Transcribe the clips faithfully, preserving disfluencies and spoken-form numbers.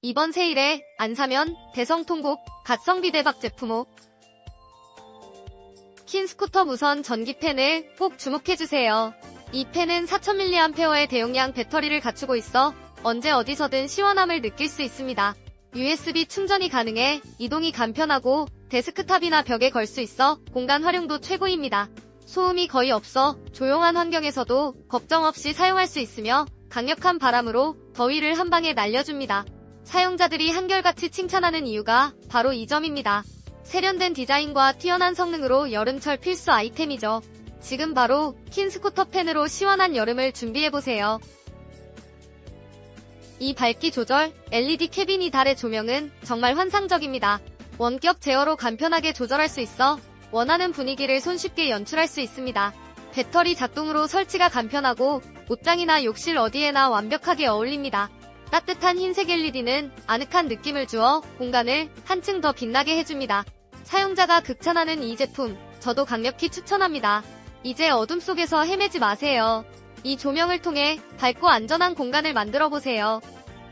이번 세일에 안 사면 대성통곡 갓성비 대박 제품호 킨스쿠터 무선 전기 팬을 꼭 주목해주세요. 이 팬은 사천 밀리암페어의 대용량 배터리를 갖추고 있어 언제 어디서든 시원함을 느낄 수 있습니다. 유에스비 충전이 가능해 이동이 간편하고 데스크탑이나 벽에 걸 수 있어 공간 활용도 최고입니다. 소음이 거의 없어 조용한 환경에서도 걱정 없이 사용할 수 있으며 강력한 바람으로 더위를 한 방에 날려줍니다. 사용자들이 한결같이 칭찬하는 이유가 바로 이 점입니다. 세련된 디자인과 뛰어난 성능으로 여름철 필수 아이템이죠. 지금 바로 킨스쿠터 팬으로 시원한 여름을 준비해보세요. 이 밝기 조절 엘이디 캐비니 달의 조명은 정말 환상적입니다. 원격 제어로 간편하게 조절할 수 있어 원하는 분위기를 손쉽게 연출할 수 있습니다. 배터리 작동으로 설치가 간편하고 옷장이나 욕실 어디에나 완벽하게 어울립니다. 따뜻한 흰색 엘이디는 아늑한 느낌을 주어 공간을 한층 더 빛나게 해줍니다. 사용자가 극찬하는 이 제품, 저도 강력히 추천합니다. 이제 어둠 속에서 헤매지 마세요. 이 조명을 통해 밝고 안전한 공간을 만들어보세요.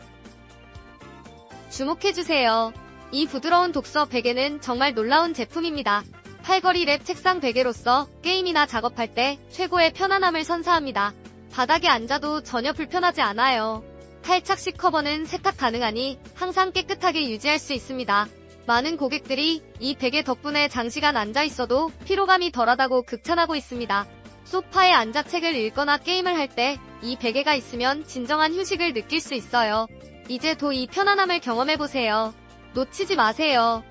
주목해주세요. 이 부드러운 독서 베개는 정말 놀라운 제품입니다. 팔걸이 랩 책상 베개로서 게임이나 작업할 때 최고의 편안함을 선사합니다. 바닥에 앉아도 전혀 불편하지 않아요. 탈착식 커버는 세탁 가능하니 항상 깨끗하게 유지할 수 있습니다. 많은 고객들이 이 베개 덕분에 장시간 앉아있어도 피로감이 덜하다고 극찬하고 있습니다. 소파에 앉아 책을 읽거나 게임을 할 때 이 베개가 있으면 진정한 휴식을 느낄 수 있어요. 이제 도 이 편안함을 경험해보세요. 놓치지 마세요.